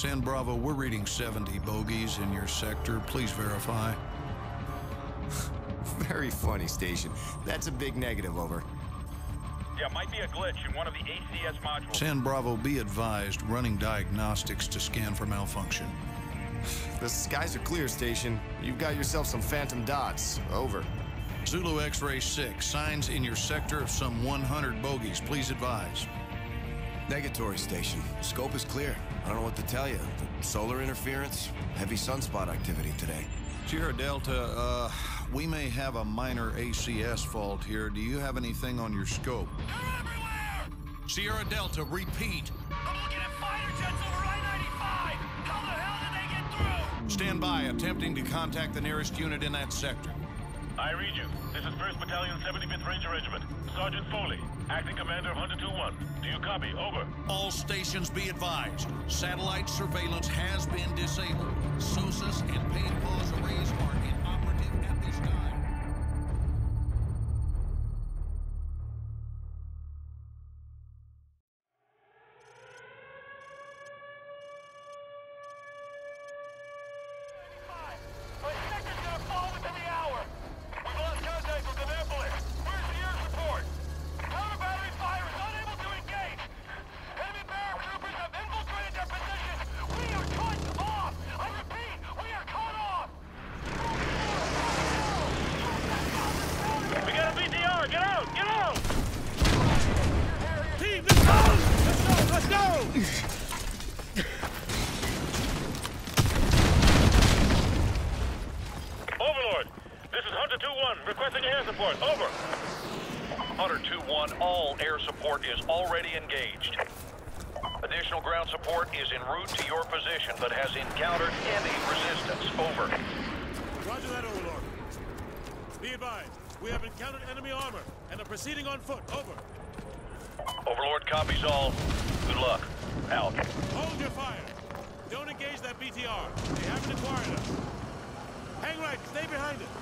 San Bravo, we're reading 70 bogeys in your sector. Please verify. Very funny, Station. That's a big negative, over. Yeah, might be a glitch in one of the ACS modules. San Bravo, be advised, running diagnostics to scan for malfunction. The skies are clear, Station. You've got yourself some phantom dots. Over. Zulu X-Ray 6, signs in your sector of some 100 bogeys. Please advise. Negatory, Station. Scope is clear. I don't know what to tell you. Solar interference, heavy sunspot activity today. Sierra Delta, we may have a minor ACS fault here. Do you have anything on your scope? They're everywhere! Sierra Delta, repeat. I'm looking at fighter jets over I-95! How the hell did they get through? Stand by, attempting to contact the nearest unit in that sector. I read you. This is 1st Battalion, 75th Ranger Regiment. Sergeant Foley, acting commander of Hunter 2-1. Do you copy? Over. All stations be advised. Satellite surveillance has been disabled. SOSUS and paid pause arrays are inoperative at this time. My sector's gonna fall within the hour. We've lost contact with Annapolis. Where's the air support? Counter battery fire is unable to engage. Enemy paratroopers have infiltrated their positions. We are cut off. I repeat, we are cut off. We got a VTR. Get out! Get out! Team, let's go! Let's go! Let's go! Overlord, this is Hunter 2-1, requesting air support. Over. Hunter 2-1, all air support is already engaged. Additional ground support is en route to your position, but has encountered heavy resistance. Over. Roger that, Overlord. Be advised, we have encountered enemy armor and are proceeding on foot. Over. Overlord copies all. Good luck. Out. Hold your fire. Don't engage that BTR. They haven't acquired us. Hang right. Stay behind it.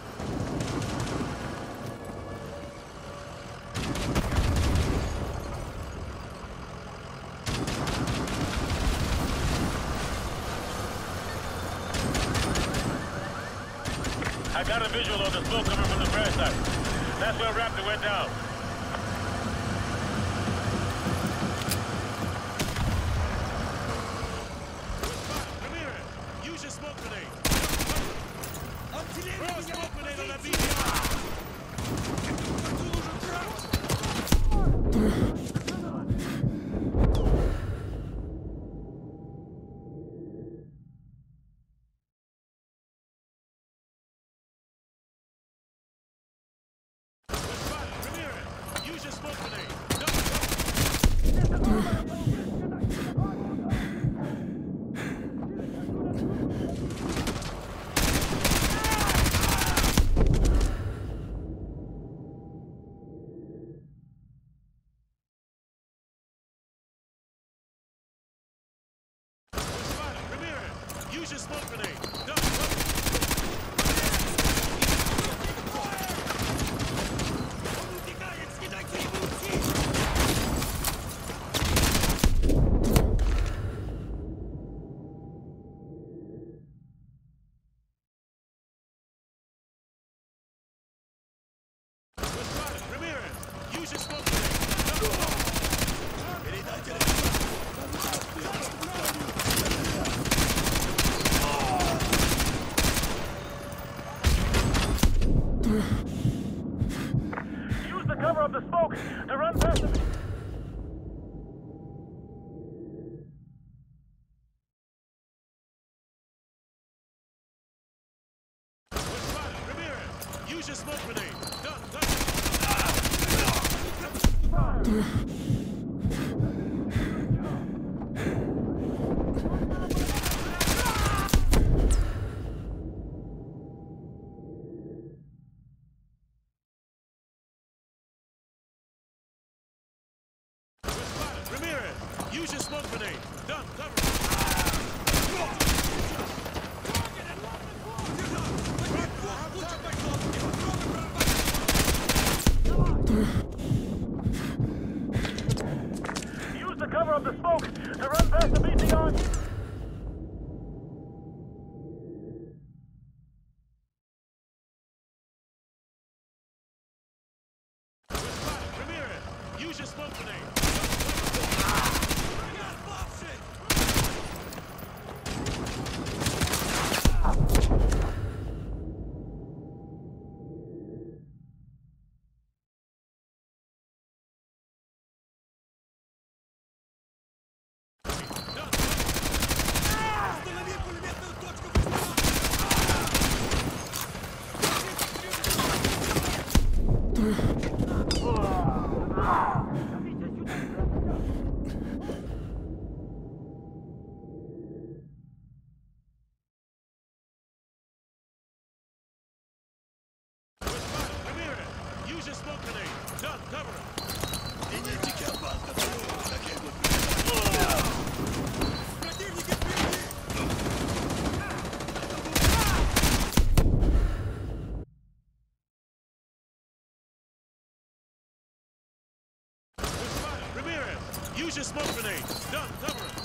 I got a visual of the smoke coming from the crash site. That's where Raptor went down. Ramirez, use your smoke grenade. Throw a smoke grenade on that BTR. Ramirez, use your smoke grenade. Ramirez, use your smoke grenade. Ramirez, use your smoke Use the cover of the smoke to run past the... Ramirez, use your smoke grenade. Done. Ramirez, use your smoke grenade. Done. Use the cover of the smoke to run past the BTR. smoke grenade. Use your smoke grenade. Done. Cover it. Ramirez, use your smoke grenade. Done. Cover it.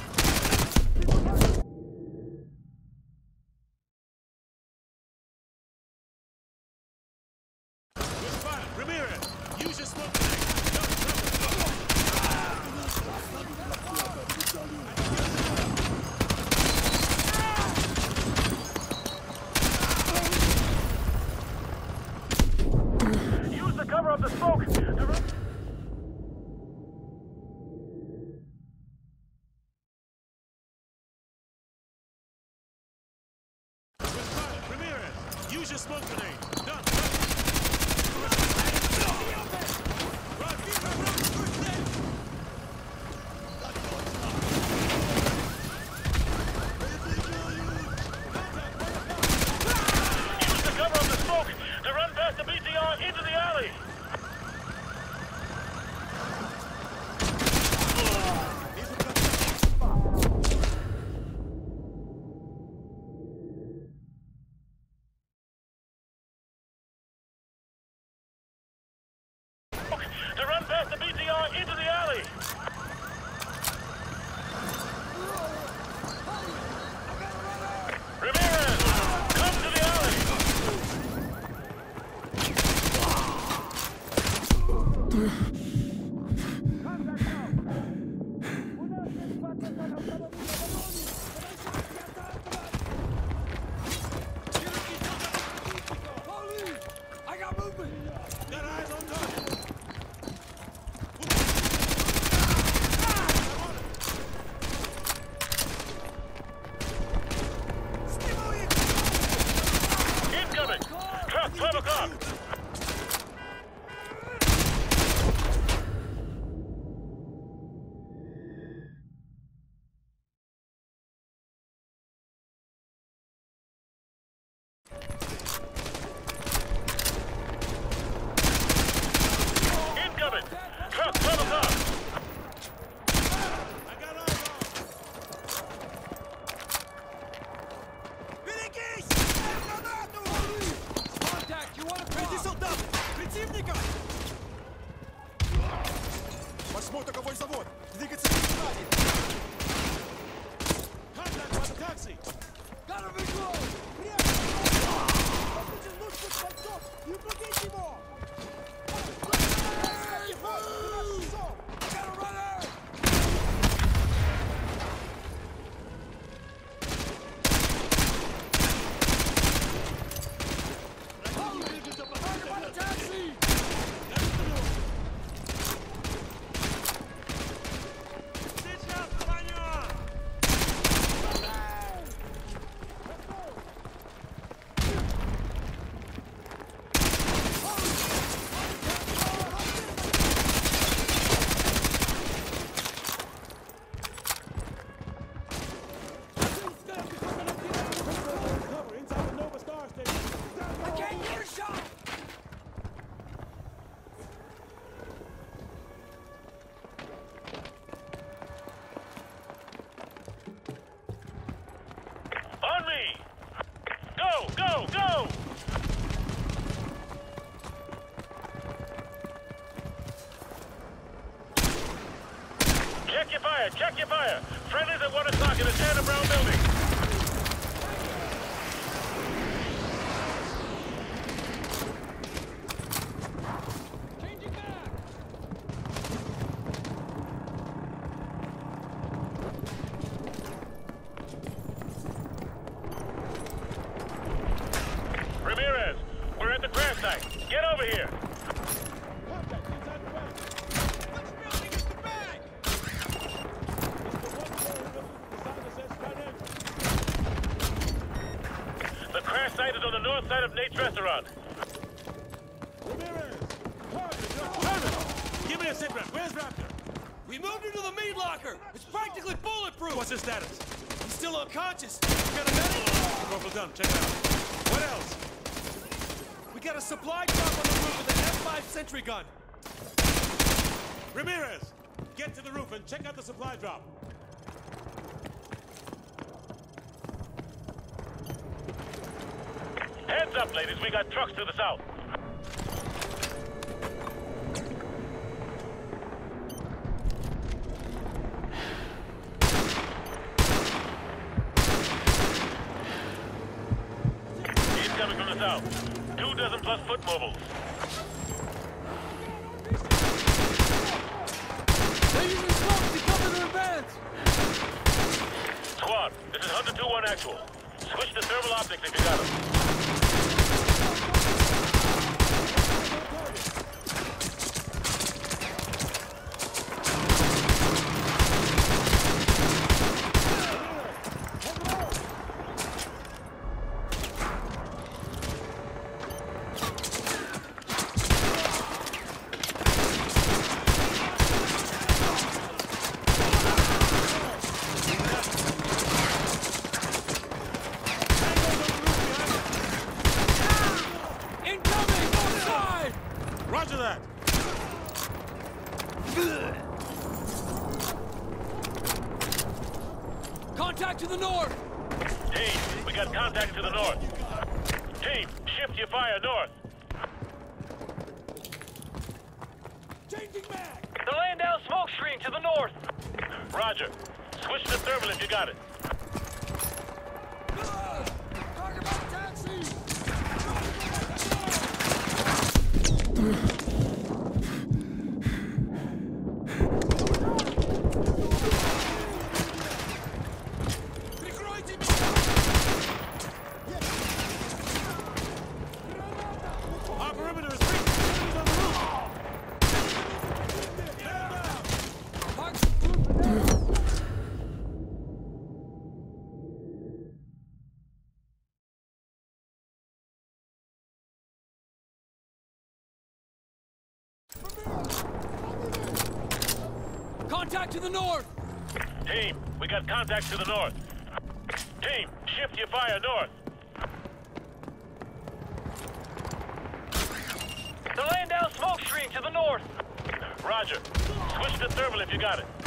Ramirez, use your smoke grenade. Done. Cover it. Use the cover of the smoke to Ramirez, use your smoke grenade. Done. use the cover of the smoke to run past the BTR into the alley. To run past the BTR into the alley. Ramirez, come to the alley. I got movement. Got eyes on target. Incoming. Truck 12 o'clock. Incoming. Truck 12 o'clock. I got eyes on. Contact! You want to prejди солдат! Противника! Восьмой таковой завод! Двигаться к сзади! Contact by the taxi. Gotta reload! Не убить его! Gotta run out! Сейчас, Ваня! Cover inside the Nova Star Station. I can't get a shot! On me. Go, go, go. Check your fire, check your fire. Friendly's at 1 o'clock in the Santa Brown building. Changing back! site. Get over here. The crash site is on the north side of Nate's restaurant. Give me a sit rep. Where's Raptor? We moved him to the meat locker. It's practically bulletproof. What's his status? He's still unconscious. We got a medic. Corporal Dunn, check it out. What else? We got a supply drop on the roof with an F5 sentry gun. Ramirez, get to the roof and check out the supply drop. Heads up, ladies. We got trucks to the south. He's coming from the south. 2 dozen plus foot mobiles. They're using smoke to cover their advance. Squad, this is Hunter 2-1 actual. Switch to thermal optics if you got them. Roger that. Contact to the north. Team, we got contact to the north. Team, shift your fire north. Changing mag. The Landau smoke screen to the north. Roger. Switch to thermal if you got it. Talking about taxi. Our perimeter is free. Enemies on the roof. Contact to the north. Team, we got contact to the north. Team, shift your fire north. The Landau smoke screen to the north. Roger. Switch to thermal if you got it.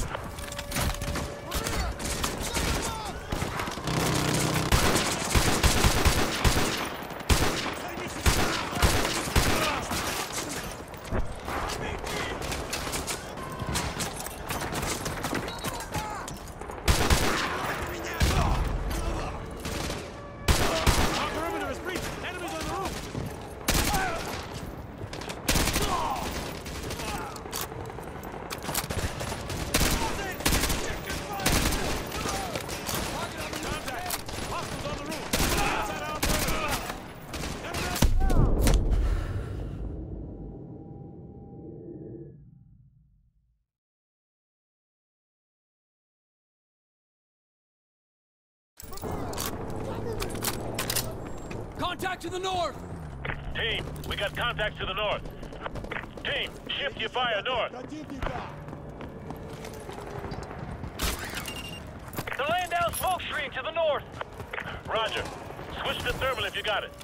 Our perimeter is free. Enemies on the roof. Contact. Hostiles on the roof. Outside our perimeter. Contact to the north. Team, we got contact to the north. Team, shift your fire north. The Landau smoke screen to the north. Roger. Switch to thermal if you got it.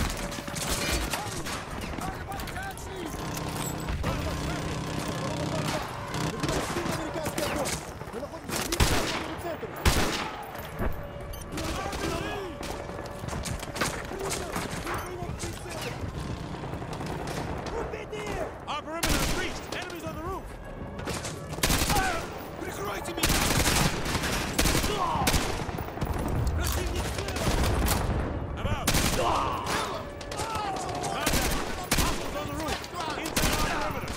Our perimeter is breached. Enemies on the roof. Прикройте меня. I'm out. Contact. Hostiles on the roof. Inside our perimeter.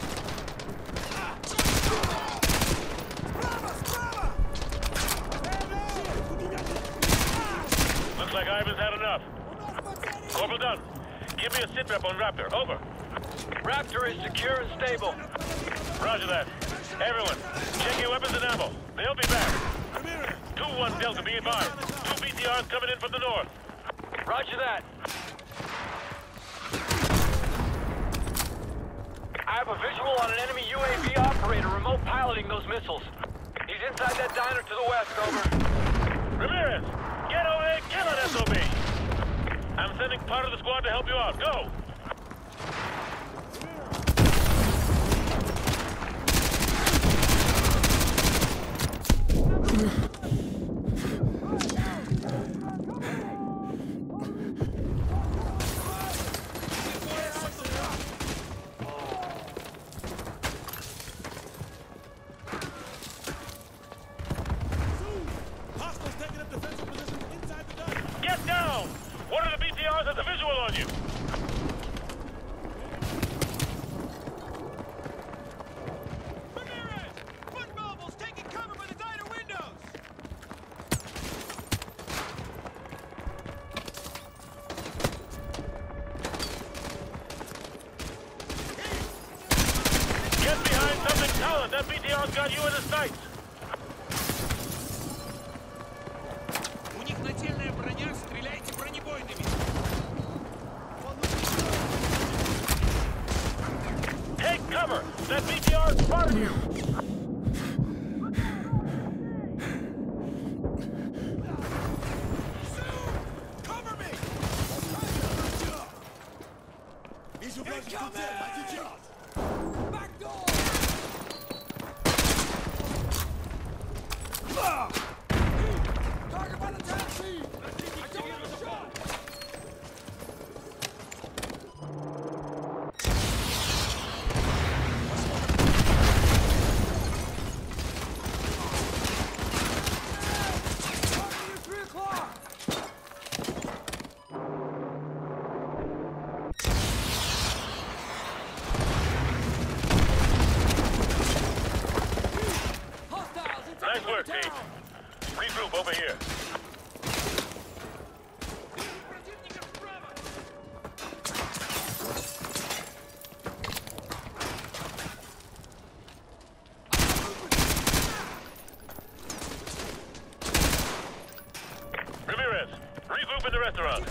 Looks like Ivan's had enough. Corporal Dunn, Give me a sit rep on Raptor. Over. Raptor is secure and stable. Roger that. Everyone, check your weapons and ammo. They'll be back. 2-1 Delta, be advised. 2 BTRs coming in from the north. Roger that. I have a visual on an enemy UAV operator remote piloting those missiles. He's inside that diner to the west, over. Ramirez, get over there and kill an SOB. I'm sending part of the squad to help you out. Go. Get down! One of the BTRs has a visual on you! Ramirez! Foot mobiles taking cover by the diner windows! Get behind something solid! That BTR's got you in his sights! У них нательная броня, стреляйте бронебойными. Take cover! That BTR's spotted you! Cover me! Back door! Target by the taxi! I don't have a shot! Target 3 o'clock! Hostiles inside Nice work, team. Regroup over here. Ramirez, regroup in the restaurant.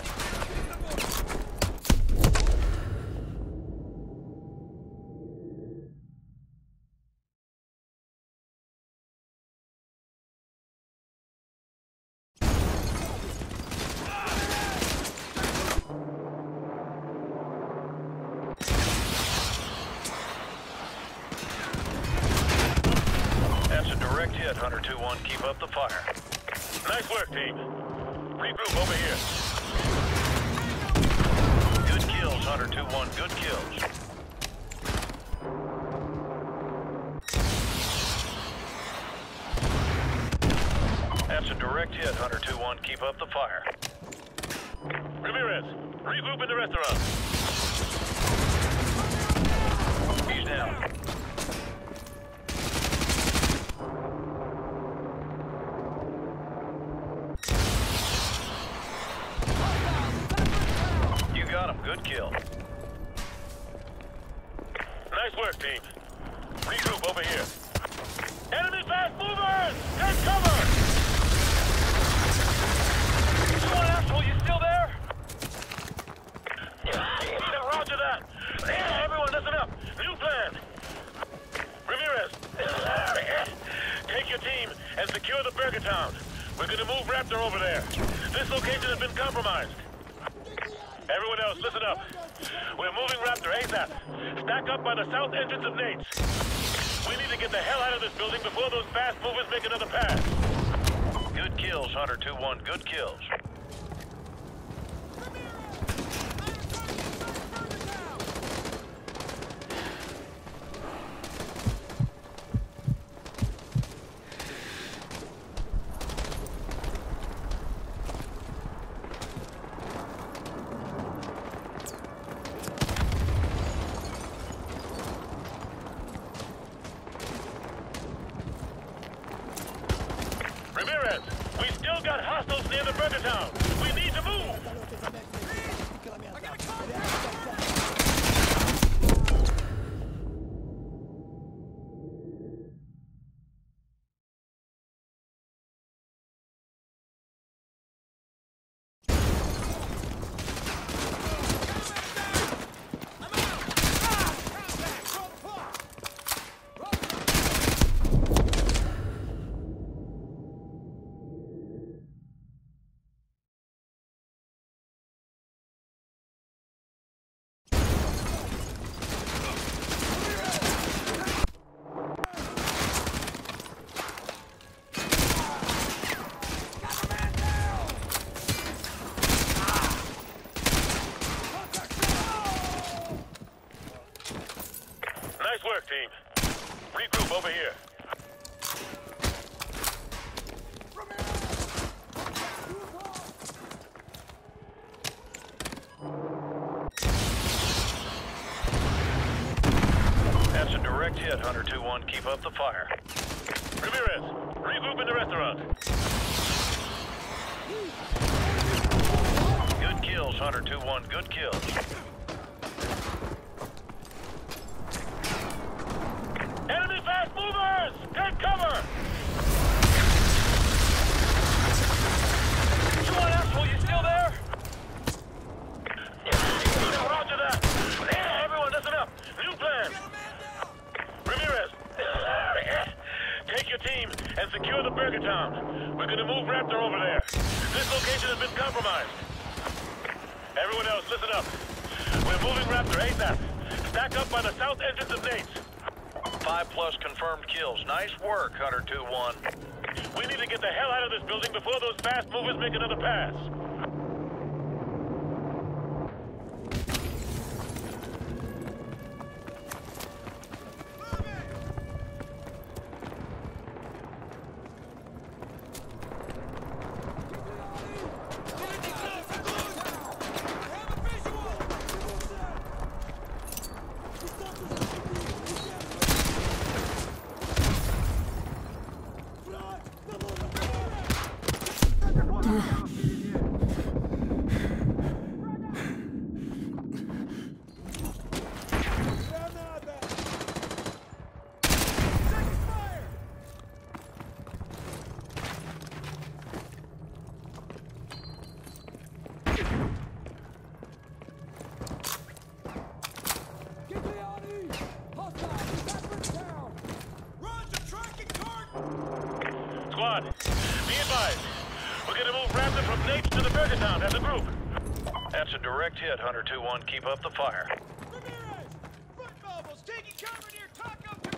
That's a direct hit, Hunter 2-1. Keep up the fire. Nice work, team. Regroup over here. Good kills, Hunter 2-1. Good kills. That's a direct hit, Hunter 2-1. Keep up the fire. Ramirez, regroup in the restaurant. He's down. You got him. Good kill. Nice work, team. Regroup over here. Enemy fast movers! Take cover! Come on, asshole, you still there? Roger that. Everyone, listen up. New plan. Ramirez, take your team and secure the Burger Town. We're going to move Raptor over there. This location has been compromised. Everyone else, listen up. We're moving Raptor ASAP. Stack up by the south entrance of Nate's. We need to get the hell out of this building before those fast movers make another pass. Good kills, Hunter 2-1. Good kills. Ramirez, we still got hostiles near the Burger Town. We need to move. I got a contact! work, team. Regroup over here. That's a direct hit, Hunter 2-1. Keep up the fire. Ramirez, regroup in the restaurant. Good kills, Hunter 2-1. Good kills. Enemy fast movers! Take cover! 2-1 Axel, you still there? Roger that. Everyone, listen up. New plan. Ramirez, take your team and secure the Burger Town. We're gonna move Raptor over there. This location has been compromised. Everyone else, listen up. We're moving Raptor ASAP. Stack up by the south entrance of Nate's. 5+ confirmed kills. Nice work, Hunter 2-1. We need to get the hell out of this building before those fast movers make another pass. Squad, be advised. We're gonna move Raptor from Nate's to the Burger Town as a group. That's a direct hit, Hunter 2-1. Keep up the fire. Ramirez! Foot mobiles taking cover near Taco to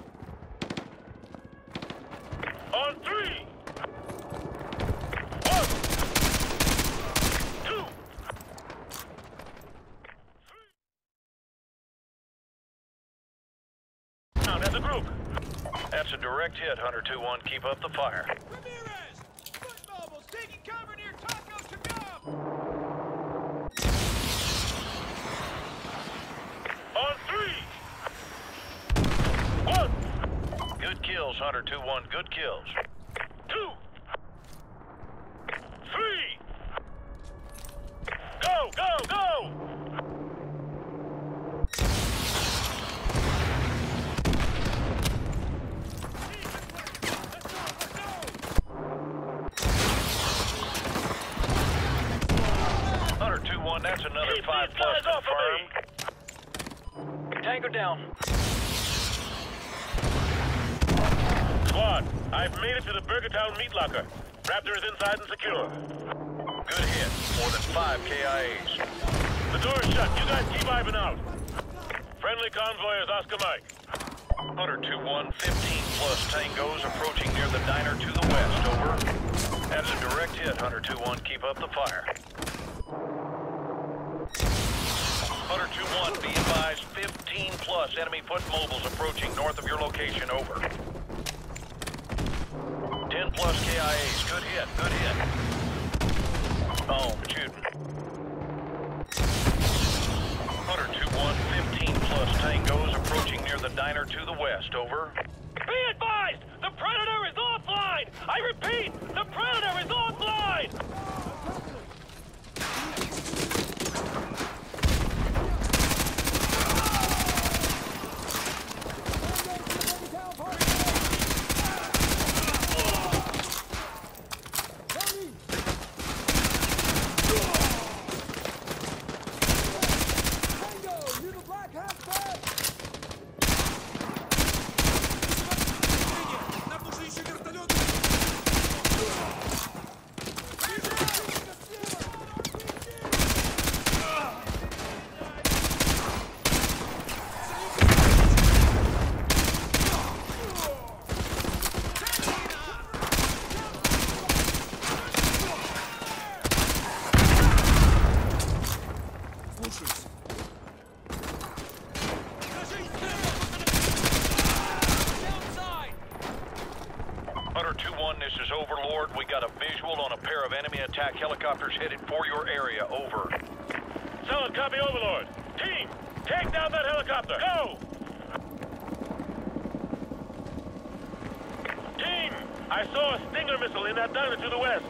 go! On 3! 1! 2! Down as a group. That's a direct hit, Hunter 2-1. Keep up the fire. Ramirez! Foot mobiles taking cover near Taco to go! On 3! 1! Good kills, Hunter 2-1. Good kills. 2! 3! Go, go, go! Hunter 2-1. That's another Keep 5+ these guys off of confirmed. Tango down. Squad, I've made it to the Burger Town meat locker. Raptor is inside and secure. Good hit. More than 5 KIAs. The door is shut. You guys keep Ivan out. Friendly convoy is Oscar Mike. Hunter 2-1. 15+ tangos approaching near the diner to the west. Over. That's a direct hit, Hunter 2-1. Keep up the fire. Hunter 2-1. Be advised. 15+ enemy foot mobiles approaching north of your location. Over. 10+ KIAs. Good hit. Good hit. Oh, shooting. Hunter 2-1. 15+ tangos approaching near the diner to the west. Over. Be advised! The Predator is offline! I repeat, the Predator is offline! Нам нужны еще вертолеты! Слушаюсь. We got a visual on a pair of enemy attack helicopters headed for your area. Over. Solid copy, Overlord. Team, take down that helicopter. Go! Team, I saw a Stinger missile in that diner to the west.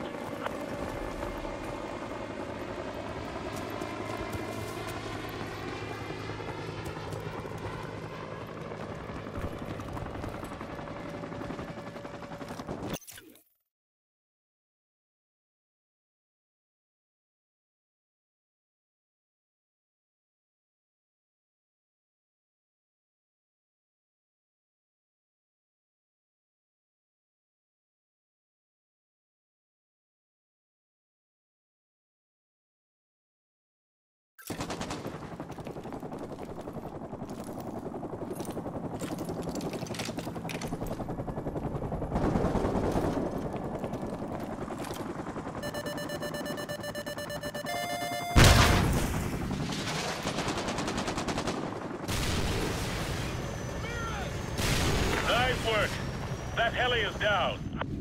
Nice work. That heli is down.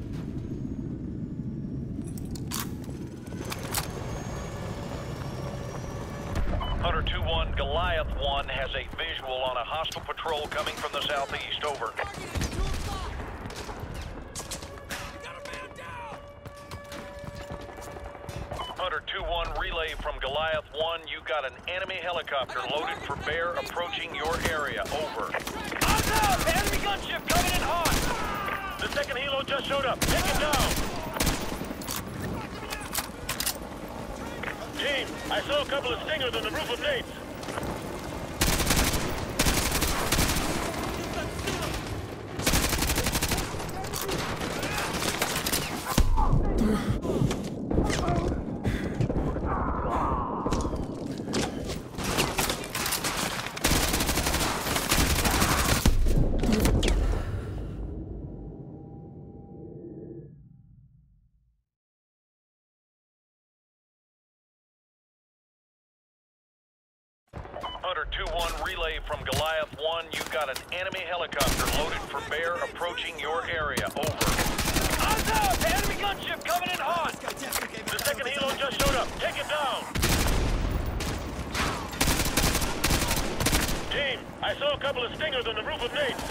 Hunter 2-1, Goliath 1 has a visual on a hostile patrol coming from the southeast. Over. Hunter 2-1, relay from Goliath 1. You got an enemy helicopter loaded for bear approaching your area. Over. Eyes up! Enemy gunship coming in hot! The second helo just showed up. Take it down. Team, I saw a couple of Stingers on the roof of Nate's. Hunter 2-1, relay from Goliath 1. You got an enemy helicopter loaded for bear approaching your area. Over. Eyes up! Enemy gunship coming in hot! The second helo just showed up. Take it down. Team, I saw a couple of Stingers on the roof of Nate's.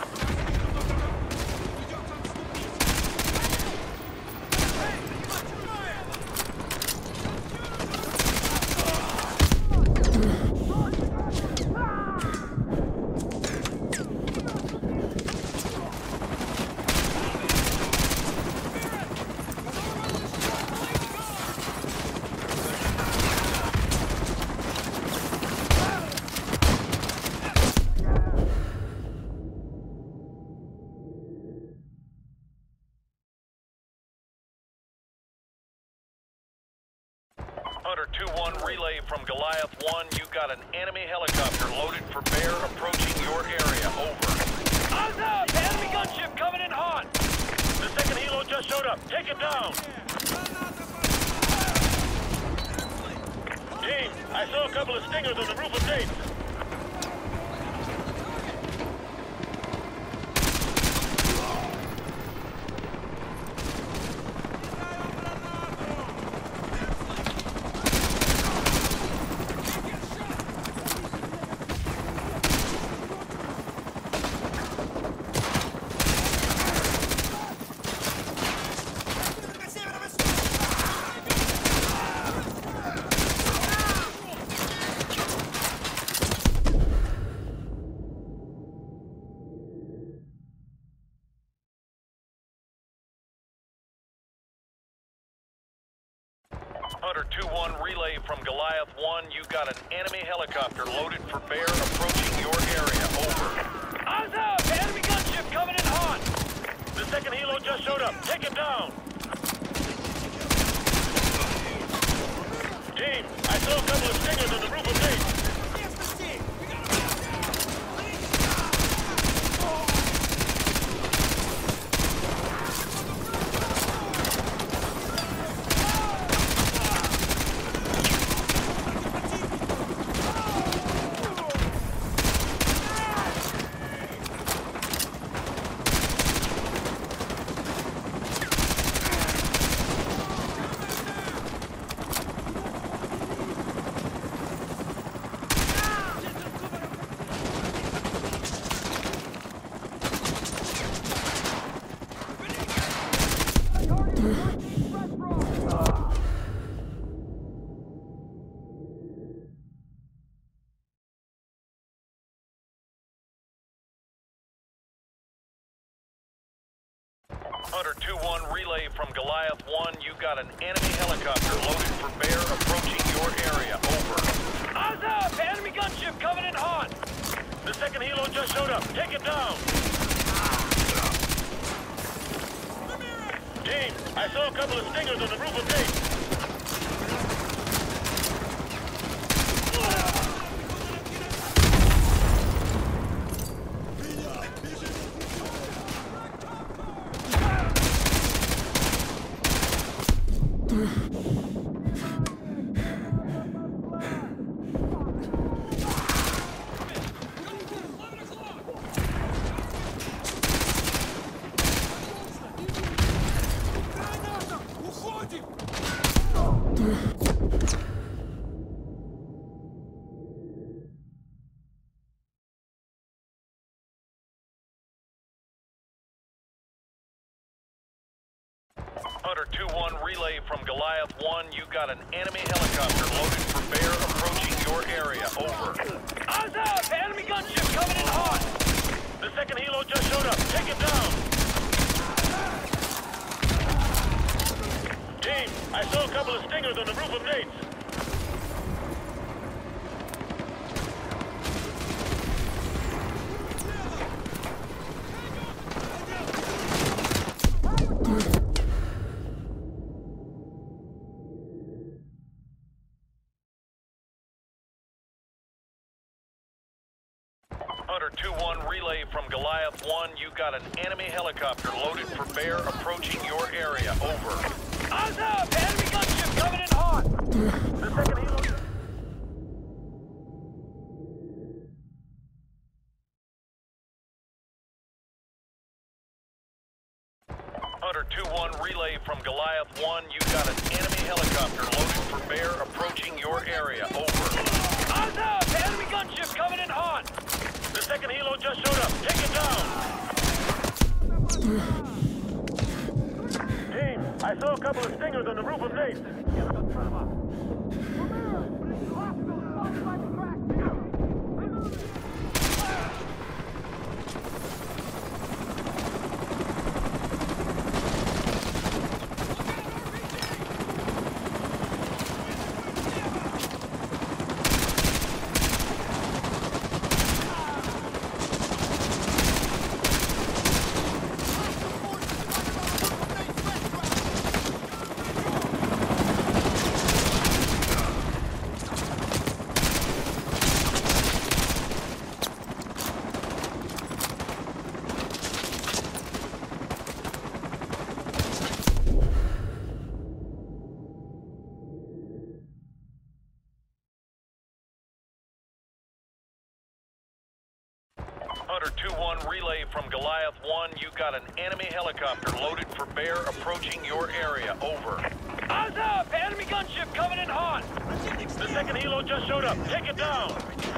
Hunter 2-1, relay from Goliath 1. You got an enemy helicopter loaded for bear approaching your area. Over. Eyes up! Enemy gunship coming in hot! The second helo just showed up. Take it down. Team, I saw a couple of Stingers on the roof of Nate's. Hunter 2-1, relay from Goliath 1. You got an enemy helicopter loaded for bear approaching your area. Over. Eyes up! Enemy gunship coming in hot! The second helo just showed up. Take it down. Team, I saw a couple of Stingers on the roof of Nate's. Hunter 2-1 relay from Goliath 1. You got an enemy helicopter loaded for bear approaching your area. Over. Eyes up! Enemy gunship coming in hot! The second helo just showed up. Take it down. Team, I saw a couple of stingers on the roof of Nate. Hunter 2-1 relay from Goliath 1. You got an enemy helicopter loaded for bear approaching your area. Over. Eyes up! Enemy gunship coming in hot! The second helo just showed up. Take it down. Team, I saw a couple of stingers on the roof of Nate's. Hunter 2-1 relay from Goliath 1. You got an enemy helicopter loaded for bear approaching your area. Over. Eyes up! Enemy gunship coming in hot! The second helo... Hunter 2-1 relay from Goliath 1. You got an enemy helicopter loaded for bear approaching your area. Over. Eyes up! Enemy gunship coming in hot! The second helo just showed up. Take it down. Team, I saw a couple of stingers on the roof of Nate's. Hunter 2-1 relay from Goliath 1. You got an enemy helicopter loaded for bear approaching your area. Over. Eyes up! Enemy gunship coming in hot! The second helo just showed up. Take it down.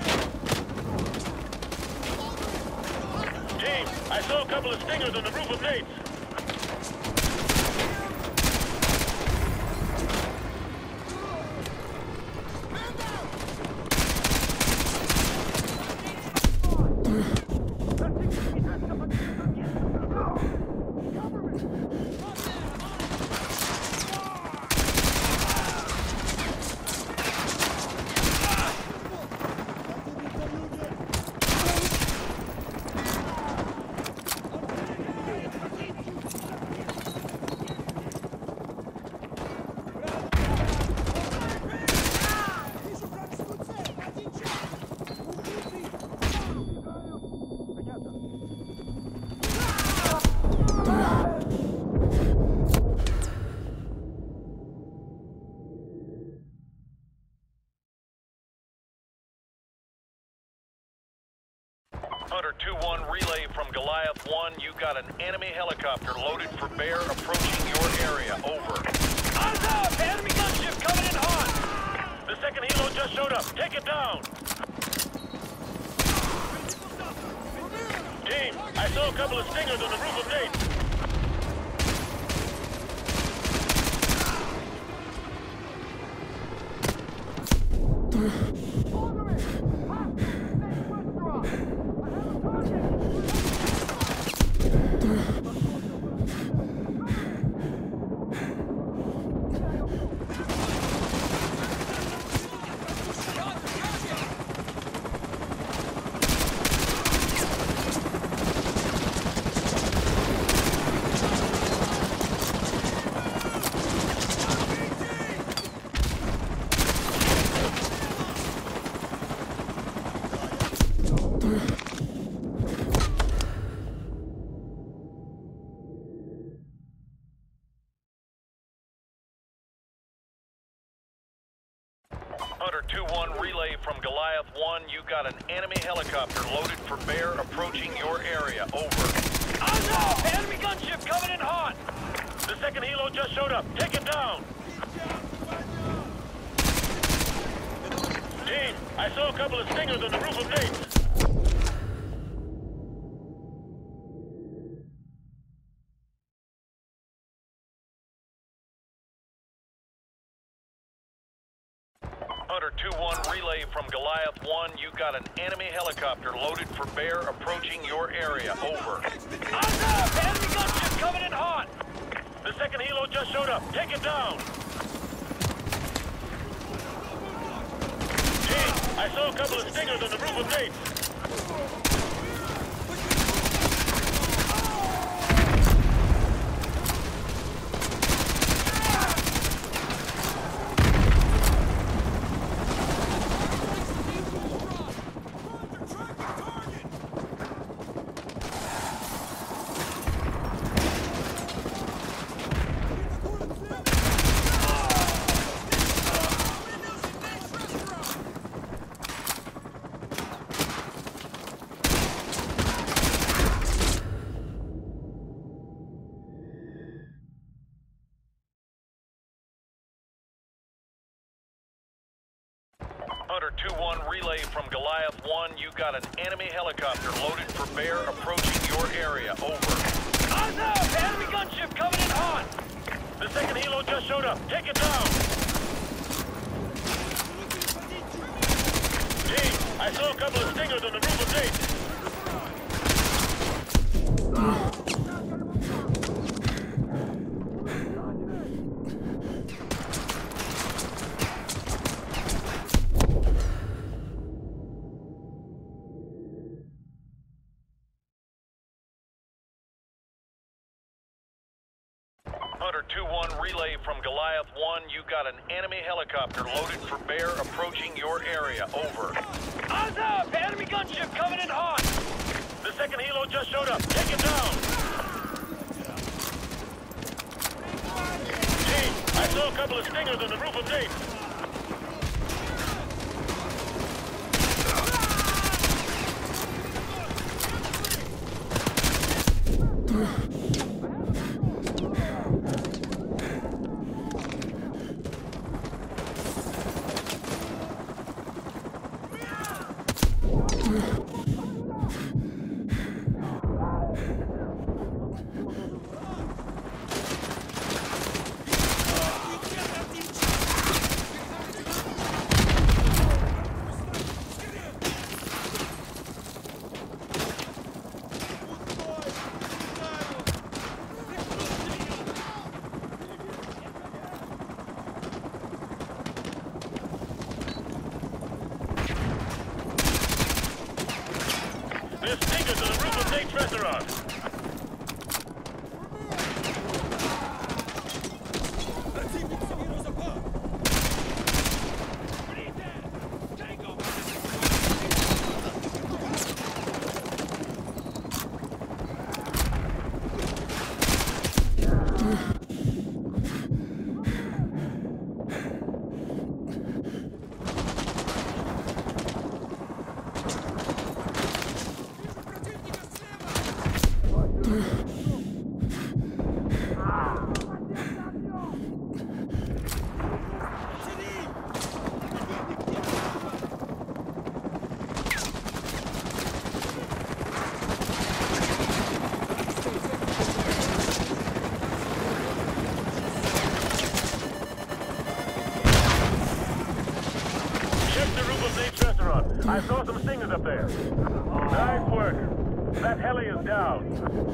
Team, I saw a couple of stingers on the roof of Nate's. Hunter 2-1 relay from Goliath 1. You got an enemy helicopter loaded for bear approaching your area. Over. Eyes up! Enemy gunship coming in hot! The second helo just showed up. Take it down. Team, I saw a couple of stingers on the roof of Nate's. relay from Goliath 1. You got an enemy helicopter loaded for bear approaching your area. Over. Oh no! Enemy gunship coming in hot! The second helo just showed up. Take it down. Team, I saw a couple of stingers on the roof of Nate's. Hunter 2-1 relay from Goliath 1. You got an enemy helicopter loaded for bear approaching your area. Over. Oh no! Enemy gunship coming in hot! The second helo just showed up. Take it down. Team, I saw a couple of stingers on the roof of Nate's. Hunter 2-1 relay from Goliath 1. You got an enemy helicopter loaded for bear approaching your area. Over. Oh no! Enemy gunship coming in hot! The second helo just showed up. Take it down. Team, I saw a couple of stingers on the roof of Nate's. Hunter 2-1 relay from Goliath 1. You got an enemy helicopter loaded for bear approaching your area. Over. Eyes up! Enemy gunship coming in hot! The second helo just showed up. Take it down. Team, I saw a couple of stingers on the roof of Nate's. There's stingers on the roof of Nate's restaurant. I saw some stingers up there. Nice work. That heli is down.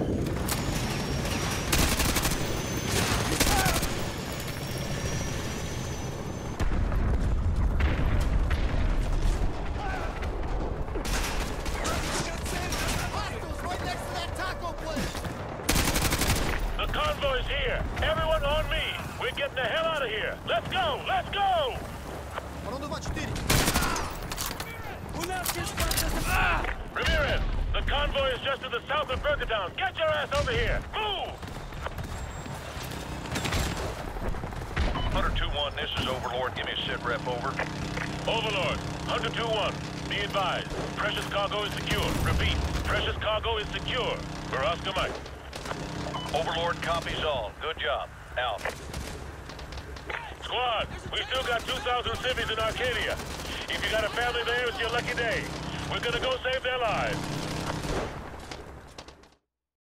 The convoy's here. Everyone on me. We're getting the hell out of here. Let's go. Let's go. Ramirez, the convoy is just to the south of Burgertown. Get your ass over here. Move! Hunter 2-1, this is Overlord. Give me a sit rep, over. Overlord, Hunter 2-1. Be advised. Precious cargo is secure. Repeat, precious cargo is secure. For Oscar Mike. Overlord copies all. Good job. Out. Squad, we still got 2,000 civvies in Arcadia. If you got a family there, it's your lucky day. We're gonna go save their lives.